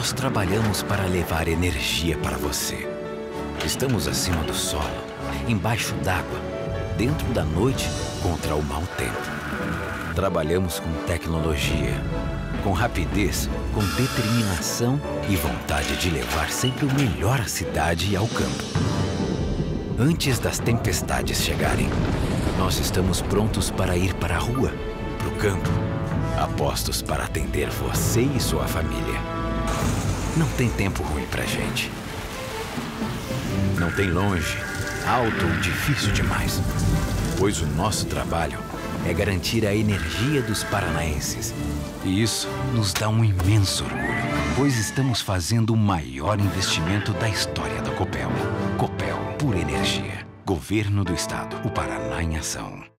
Nós trabalhamos para levar energia para você. Estamos acima do solo, embaixo d'água, dentro da noite, contra o mau tempo. Trabalhamos com tecnologia, com rapidez, com determinação e vontade de levar sempre o melhor à cidade e ao campo. Antes das tempestades chegarem, nós estamos prontos para ir para a rua, para o campo, apostos para atender você e sua família. Não tem tempo ruim pra gente. Não tem longe, alto ou difícil demais, pois o nosso trabalho é garantir a energia dos paranaenses. E isso nos dá um imenso orgulho, pois estamos fazendo o maior investimento da história da Copel. Copel, por energia. Governo do Estado. O Paraná em ação.